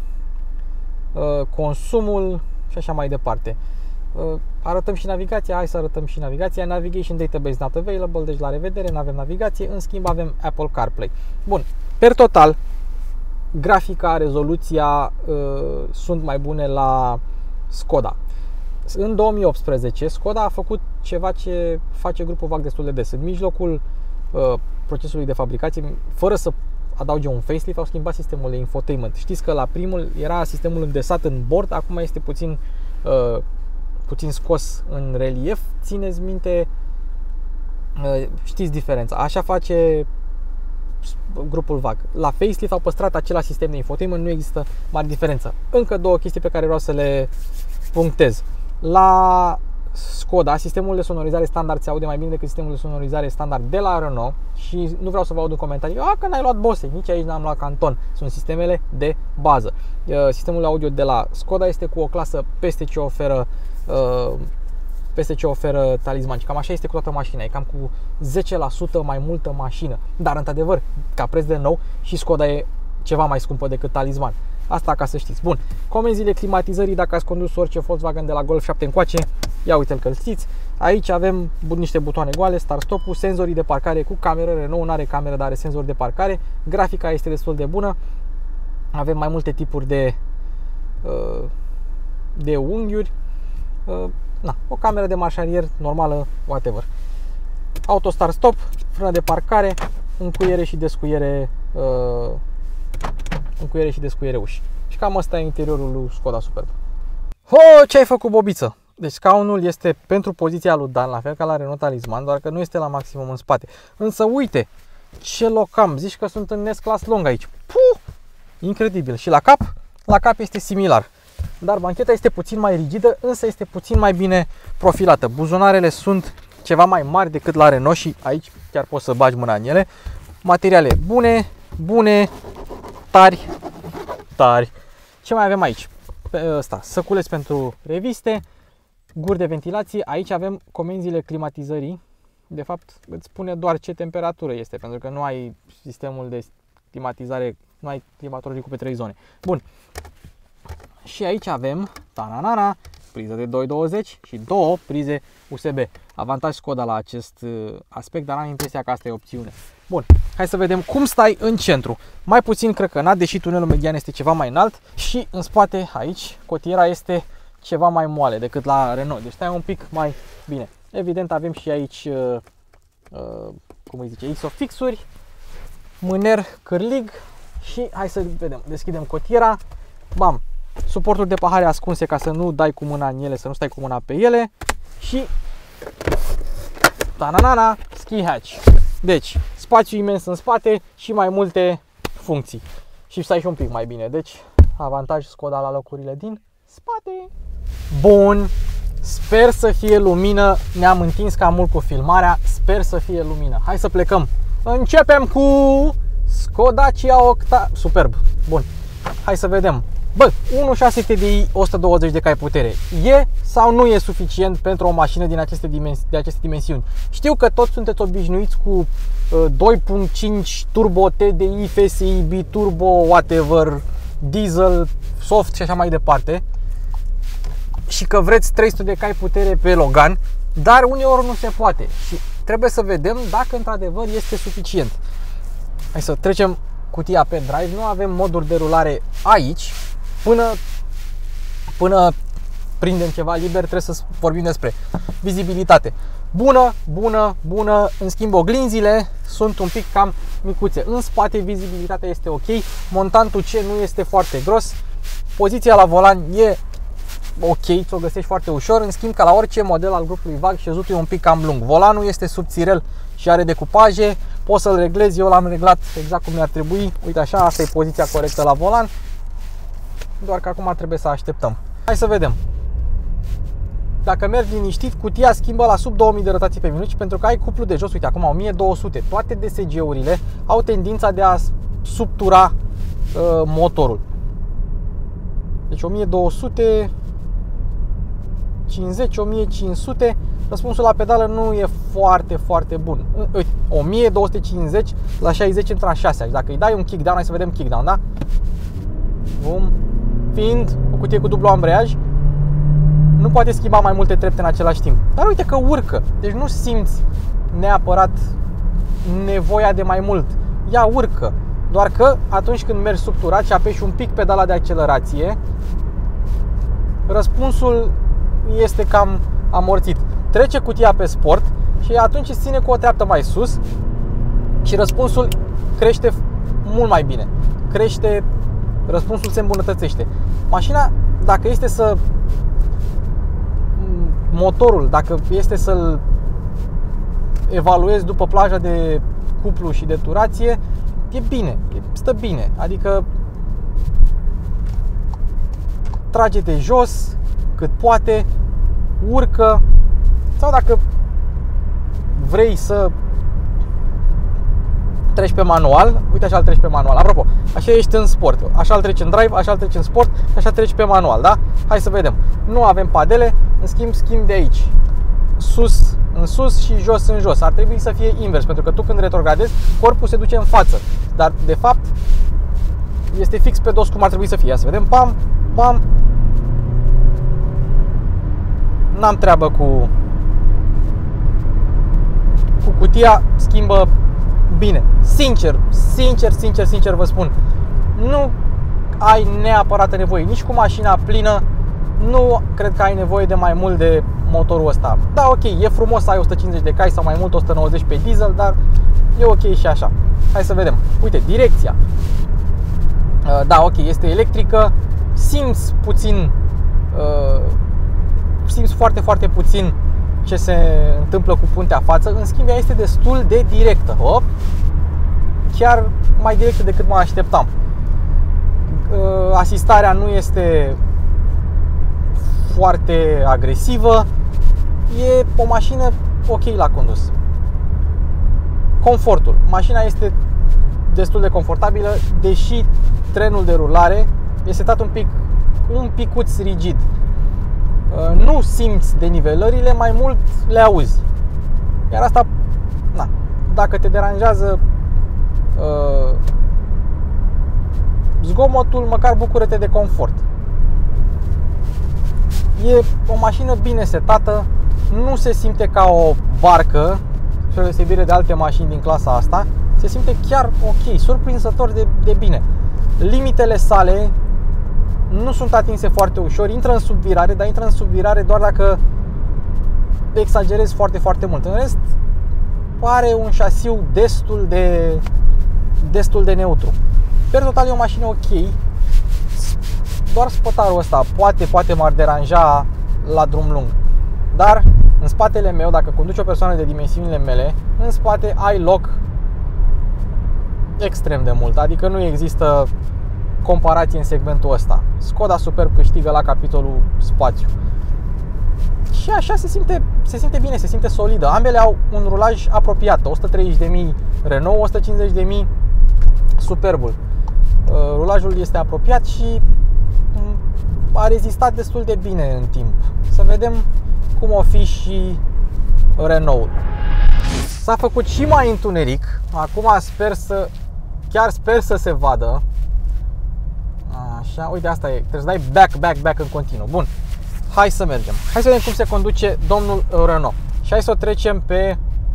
consumul și așa mai departe. Arătăm și navigația, hai să arătăm și navigația. Navigation database not available, deci la revedere, nu avem navigație. În schimb avem Apple CarPlay. Bun, per total, grafica, rezoluția sunt mai bune la Skoda. În 2018 Skoda a făcut ceva ce face grupul VAG destul de des. În mijlocul procesului de fabricație, fără să adauge un facelift, au schimbat sistemul de infotainment. Știți că la primul era sistemul îndesat în bord, acum este puțin scos în relief. Țineți minte, știți diferența. Așa face grupul VAG. La facelift au păstrat același sistem de infotainment, nu există mare diferență. Încă două chestii pe care vreau să le punctez. La Skoda, sistemul de sonorizare standard se aude mai bine decât sistemul de sonorizare standard de la Renault și nu vreau să vă aud în comentarii că n-ai luat Bose, nici aici n-am luat Canton. Sunt sistemele de bază. Sistemul audio de la Skoda este cu o clasă peste ce oferă Talisman. Și cam așa este cu toată mașina. E cam cu 10% mai multă mașină. Dar într-adevăr, ca preț de nou, și Skoda e ceva mai scumpă decât Talisman. Asta ca să știți. Bun, comenzile climatizării, dacă ați condus orice Volkswagen de la Golf 7 încoace, ia uite-l că îl știți. Aici avem niște butoane goale, start-stop-ul, senzorii de parcare cu cameră. Renault nu are cameră, dar are senzori de parcare. Grafica este destul de bună. Avem mai multe tipuri de unghiuri. O cameră de marșarier normală, whatever. Auto start-stop, frână de parcare, încuiere și descuiere uși. Și cam asta e interiorul lui Skoda Superb. Ce ai făcut, bobiță? Deci scaunul este pentru poziția lui Dan, la fel ca la Renault Talisman, doar că nu este la maximum în spate. Însă uite, ce loc am, zici că sunt în S-Class Long aici. Puh! Incredibil. Și la cap? La cap este similar. Dar bancheta este puțin mai rigidă, însă este puțin mai bine profilată. Buzunarele sunt ceva mai mari decât la Renault și aici chiar poți să bagi mâna în ele. Materiale bune, tari. Ce mai avem aici? Săculeți pentru reviste, guri de ventilație. Aici avem comenzile climatizării. De fapt, îți spune doar ce temperatură este, pentru că nu ai sistemul de climatizare, nu ai climatorul pe 3 zone. Bun. Și aici avem priză de 220 și 2 prize USB. Avantaj Skoda la acest aspect, dar am impresia că asta e opțiune. Bun, hai să vedem cum stai în centru. Mai puțin crăcănat, deși tunelul median este ceva mai înalt și în spate aici cotiera este ceva mai moale decât la Renault. Deci stai un pic mai bine. Evident avem și aici Isofix-uri, mâner cârlig și hai să vedem. Deschidem cotiera. Bam! Suporturi de pahare ascunse ca să nu dai cu mâna în ele, să nu stai cu mâna pe ele și ski hatch. Deci, spațiu imens în spate și mai multe funcții. Și stai și un pic mai bine. Deci, avantaj Skoda la locurile din spate. Bun. Sper să fie lumină. Ne-am întins cam mult cu filmarea. Sper să fie lumină. Hai să plecăm. Începem cu Skoda Octavia Superb. Bun. Hai să vedem. Bă, 1.6 TDI, 120 de cai putere. E sau nu e suficient pentru o mașină de aceste dimensiuni? Știu că toți sunteți obișnuiți cu 2.5 turbo TDI, FSI, biturbo, whatever, diesel, soft și așa mai departe. Și că vreți 300 de cai putere pe Logan, dar uneori nu se poate. Și trebuie să vedem dacă într-adevăr este suficient. Hai să trecem cutia pe drive. Nu avem moduri de rulare aici. Până prindem ceva liber, trebuie să vorbim despre vizibilitate. Bună. În schimb, oglinzile sunt un pic cam micuțe. În spate vizibilitatea este ok. Montantul C nu este foarte gros. Poziția la volan e ok, ți-o găsești foarte ușor. În schimb, ca la orice model al grupului VAG, șezutul e un pic cam lung. Volanul este subțirel și are decupaje. Poți să-l reglezi, eu l-am reglat exact cum mi-ar trebui. Uite așa, asta e poziția corectă la volan. Doar că acum trebuie să așteptăm. Hai să vedem. Dacă mergi liniștit, cutia schimbă la sub 2000 de rotații pe minut și pentru că ai cuplu de jos, uite, acum 1200. Toate DSG-urile au tendința de a subtura motorul. Deci 1200, 50, 1500. Răspunsul la pedală nu e foarte bun. Uite, 1250 la 60 intră în 6. Dacă îi dai un kickdown, hai să vedem kickdown, da? Bum. Fiind o cutie cu dublu ambreiaj, nu poate schimba mai multe trepte în același timp. Dar uite că urcă. Deci nu simți neapărat nevoia de mai mult. Ea urcă. Doar că atunci când mergi subturat și apeși un pic pedala de accelerație, răspunsul este cam amorțit. Trece cutia pe sport și atunci îți ține cu o treaptă mai sus și răspunsul crește mult mai bine. Răspunsul se îmbunătățește. Mașina, dacă este dacă este să-l evaluezi după plaja de cuplu și de turație, e bine, stă bine. Adică trage-te jos cât poate, urcă, sau dacă vrei să treci pe manual, uite așa îl treci pe manual. Apropo, așa ești în sport, așa îl treci în drive, așa îl treci în sport, așa treci pe manual, da? Hai să vedem. Nu avem padele, în schimb de aici. Sus în sus și jos în jos. Ar trebui să fie invers, pentru că tu când retrogradezi, corpul se duce în față. Dar de fapt este fix pe dos cum ar trebui să fie. Ia să vedem. Pam, pam. N-am treabă cu cu cutia schimbă bine. Sincer vă spun, nu ai neapărat nevoie. Nici cu mașina plină nu cred că ai nevoie de mai mult de motorul ăsta. Da, ok, e frumos să ai 150 de cai sau mai mult 190 pe diesel, dar e ok și așa. Hai să vedem. Uite, direcția. Da, ok, este electrică. Simți puțin, simți foarte puțin ce se întâmplă cu puntea față. În schimb, ea este destul de directă. Hop. Chiar mai directă decât mă așteptam. Asistarea nu este foarte agresivă. E o mașină ok la condus. Confortul. Mașina este destul de confortabilă, deși trenul de rulare este setat un picuț rigid. Nu simți denivelările, mai mult le auzi. Iar asta, na, dacă te deranjează zgomotul, măcar bucură-te de confort. E o mașină bine setată, nu se simte ca o barcă, spre deosebire de alte mașini din clasa asta. Se simte chiar ok, surprinzător de bine. Limitele sale nu sunt atinse foarte ușor, intră în subvirare, dar intră în subvirare doar dacă exagerezi foarte mult. În rest, are un șasiu destul de neutru. Per total e o mașină ok. Doar spătarul ăsta poate m-ar deranja la drum lung. Dar în spatele meu, dacă conduci o persoană de dimensiunile mele, în spate ai loc extrem de mult. Adică nu există comparație în segmentul ăsta. Skoda Superb câștigă la capitolul spațiu. Și așa se simte bine, se simte solidă. Ambele au un rulaj apropiat, 130.000 Renault, 150.000 Superbul. Rulajul este apropiat și a rezistat destul de bine în timp. Să vedem cum o fi și Renault. S-a făcut și mai întuneric. Acum chiar sper să se vadă. Așa, uite, asta e. Trebuie să dai back în continuu. Bun. Hai să mergem. Hai să vedem cum se conduce domnul Renault. Și hai să o trecem pe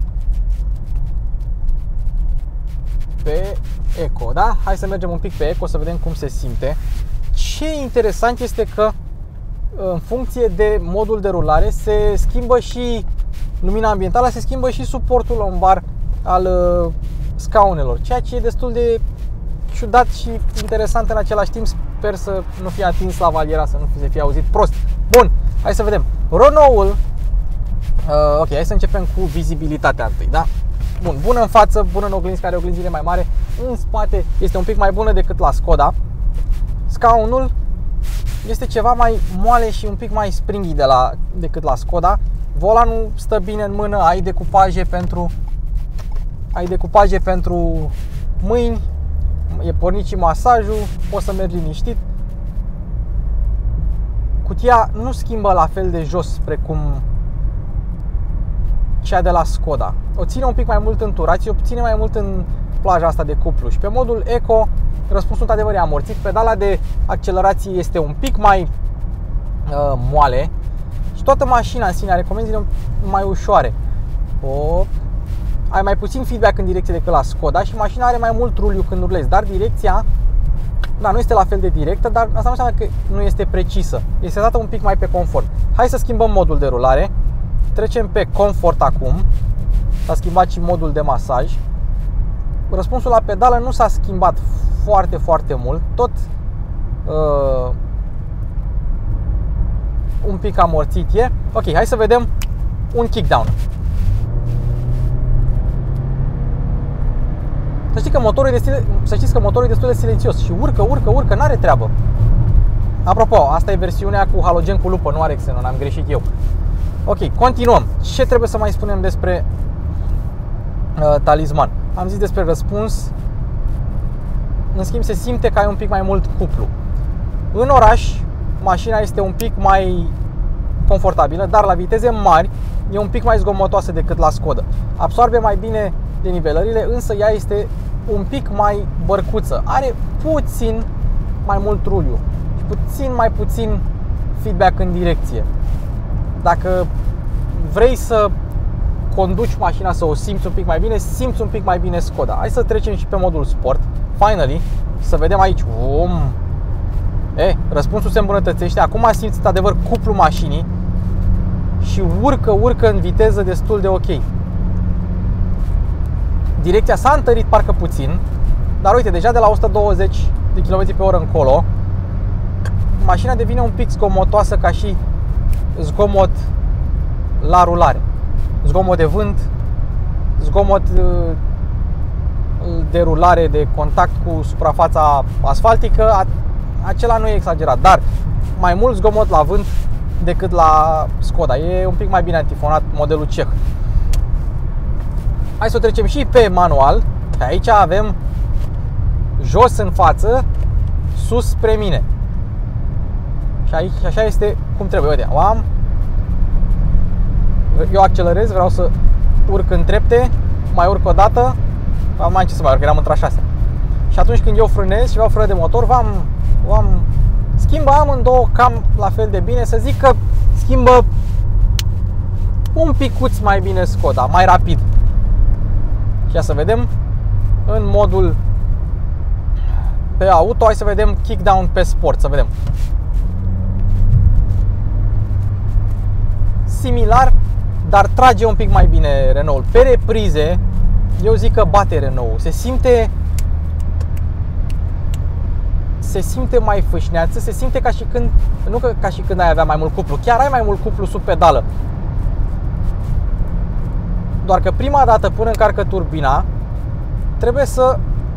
Eco, da? Hai să mergem un pic pe Eco să vedem cum se simte. Ce interesant este că în funcție de modul de rulare se schimbă și lumina ambientală, se schimbă și suportul lombar al scaunelor, ceea ce e destul de ciudat și interesant în același timp. Sper să nu fie atins la valiera, să nu se fie auzit prost. Bun, hai să vedem. Renault-ul, ok, hai să începem cu vizibilitatea întâi, da? Bun, bună în față, bună în oglinzi, care are oglinzile mai mare. În spate este un pic mai bună decât la Skoda. Scaunul este ceva mai moale și un pic mai springy decât la Skoda. Volanul stă bine în mână, ai decupaje pentru mâini, e pornit și masajul, poți să mergi liniștit. Cutia nu schimbă la fel de jos precum cea de la Skoda. O ține un pic mai mult în turație, o ține mai mult în plaja asta de cuplu. Și pe modul Eco, răspunsul într-adevăr e amorțit. Pedala de accelerație este un pic mai moale și toată mașina în sine are comenzile mai ușoare. Ai mai puțin feedback în direcție decât la Skoda și mașina are mai mult ruliu când urlezi, dar direcția, da, nu este la fel de directă, dar asta nu înseamnă că nu este precisă. Este dată un pic mai pe confort. Hai să schimbăm modul de rulare. Trecem pe confort acum. S-a schimbat și modul de masaj. Răspunsul la pedală nu s-a schimbat foarte mult. Tot un pic amorțit e. Ok, hai să vedem un kickdown. Să știți că motorul e destul de silențios și urcă, n-are treabă. Apropo, asta e versiunea cu halogen cu lupă, nu are xenon, am greșit eu. Ok, continuăm. Ce trebuie să mai spunem despre talisman? Am zis despre răspuns. În schimb, se simte că ai un pic mai mult cuplu. În oraș, mașina este un pic mai confortabilă, dar la viteze mari e un pic mai zgomotoasă decât la Skoda. Absorbe mai bine denivelările, însă ea este un pic mai bărcuță. Are puțin mai mult ruliu și mai puțin feedback în direcție. Dacă vrei să conduci mașina, să o simți un pic mai bine, simți un pic mai bine Skoda. Hai să trecem și pe modul sport, finally, să vedem aici. Răspunsul se îmbunătățește. Acum simți într-adevăr cuplul mașinii și urcă în viteză destul de ok. Direcția s-a întărit parcă puțin, dar uite, deja de la 120 de km pe oră încolo, mașina devine un pic zgomotoasă ca și zgomot la rulare. Zgomot de vânt, zgomot de rulare, de contact cu suprafața asfaltică, acela nu e exagerat, dar mai mult zgomot la vânt decât la Skoda. E un pic mai bine antifonat modelul ceh. Hai să o trecem și pe manual. Aici avem jos în față, sus spre mine. Și aici așa este cum trebuie. Uite, eu accelerez, vreau să urc în trepte, mai urc o dată, mai ce să mai urc, eram într-a 6. Și atunci când eu frânez și vreau frână de motor, schimbă amândouă cam la fel de bine, să zic că schimbă un picuț mai bine Skoda, mai rapid. Și ia să vedem în modul pe auto, hai să vedem kickdown pe sport, să vedem. Similar, dar trage un pic mai bine Renault. Pe reprize, eu zic că bate Renault. Se simte mai fâșneață, se simte ca și când, nu ca și când ai avea mai mult cuplu, chiar ai mai mult cuplu sub pedală. Doar că prima dată până încarcă turbina, trebuie să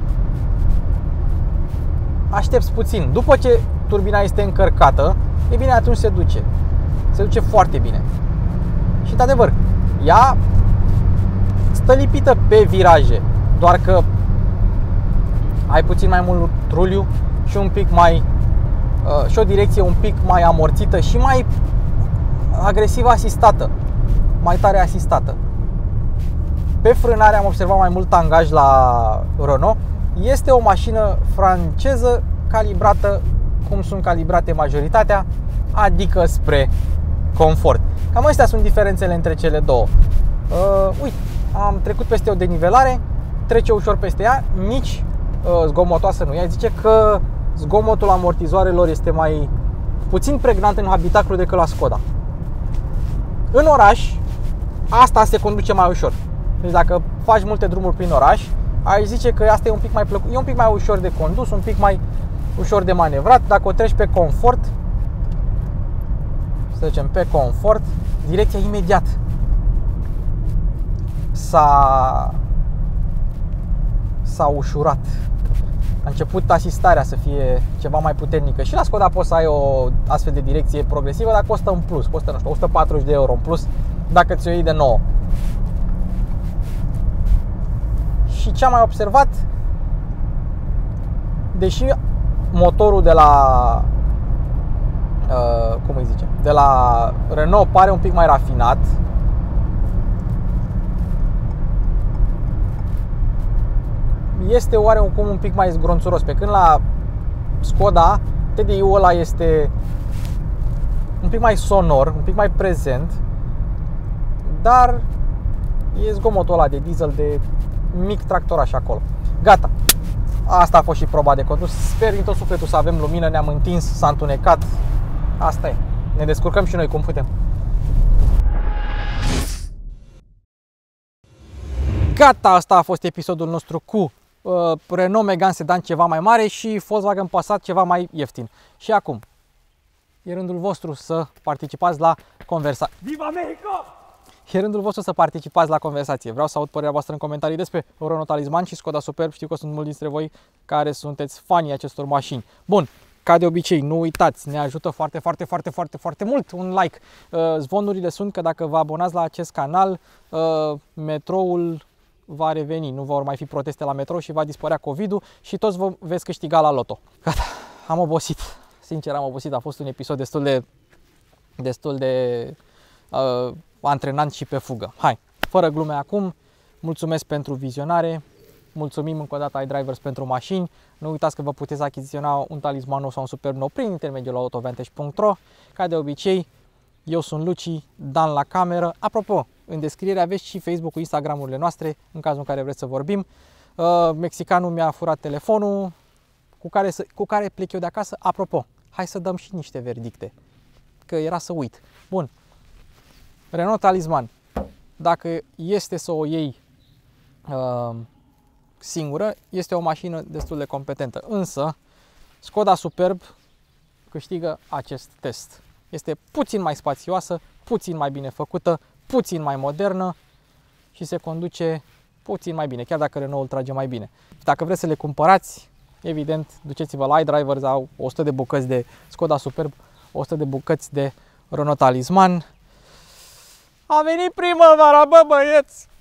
aștepți puțin. După ce turbina este încărcată, e bine, atunci se duce. Se duce foarte bine. Și într-adevăr, ea stă lipită pe viraje, doar că ai puțin mai mult ruliu și un pic mai și o direcție un pic mai amorțită și mai agresiv asistată, mai tare asistată. Pe frânare am observat mai mult tangaj la Renault. Este o mașină franceză calibrată cum sunt calibrate majoritatea, adică spre confort. Cam astea sunt diferențele între cele două. Uite, am trecut peste o denivelare, trece ușor peste ea, nici zgomotoasă nu e. Zice că zgomotul amortizoarelor este mai puțin pregnant în habitaclu decât la Skoda. În oraș, asta se conduce mai ușor. Deci dacă faci multe drumuri prin oraș, aș zice că asta e un pic mai plăcut, e un pic mai ușor de condus, un pic mai ușor de manevrat. Dacă o treci pe confort, să zicem pe confort, direcția imediat s-a ușurat. A început asistarea să fie ceva mai puternică. Și la Skoda poți să ai o astfel de direcție progresivă, dar costă în plus, costă, nu știu, 140 de euro în plus dacă ți-o iei de nouă. Și ce am mai observat, deși motorul de la de la Renault pare un pic mai rafinat, este oarecum un pic mai zgronțuros, pe când la Skoda TDI-ul ăla este un pic mai sonor, un pic mai prezent, dar e zgomotul ăla de diesel, de mic tractoraș acolo. Gata. Asta a fost și proba de condus. Sper din tot sufletul să avem lumină, ne-am întins, s-a întunecat. Asta e. Ne descurcăm și noi cum putem. Gata, asta a fost episodul nostru cu Renault Megane Sedan ceva mai mare și Volkswagen Passat ceva mai ieftin. Și acum e rândul vostru să participați la conversație. Viva Mexico! E rândul vostru să participați la conversație. Vreau să aud părerea voastră în comentarii despre Renault Talisman și Skoda Superb. Știu că sunt mulți dintre voi care sunteți fanii acestor mașini. Bun, ca de obicei, nu uitați, ne ajută foarte mult un like. Zvonurile sunt că dacă vă abonați la acest canal, metroul va reveni, nu vor mai fi proteste la metrou și va dispărea COVID-ul și toți vă veți câștiga la loto. Gata, am obosit. Sincer, am obosit. A fost un episod destul de antrenant și pe fugă. Hai, fără glume acum, mulțumesc pentru vizionare, mulțumim încă o dată iDrivers pentru mașini, nu uitați că vă puteți achiziționa un talisman nou sau un Superb nou prin intermediul autovantage.ro. Ca de obicei, eu sunt Luci, Dan la cameră. Apropo, În descriere aveți și Facebook-ul, Instagram-urile noastre, în cazul în care vreți să vorbim. Mexicanul mi-a furat telefonul cu care plec eu de acasă. Apropo, hai să dăm și niște verdicte, că era să uit. Bun, Renault Talisman, dacă este să o iei singură, este o mașină destul de competentă, însă Skoda Superb câștigă acest test. Este puțin mai spațioasă, puțin mai bine făcută, puțin mai modernă și se conduce puțin mai bine, chiar dacă Renault îl trage mai bine. Dacă vreți să le cumpărați, evident, duceți-vă la iDriver, au 100 de bucăți de Skoda Superb, 100 de bucăți de Renault Talisman. A venit primăvara, bă băieți!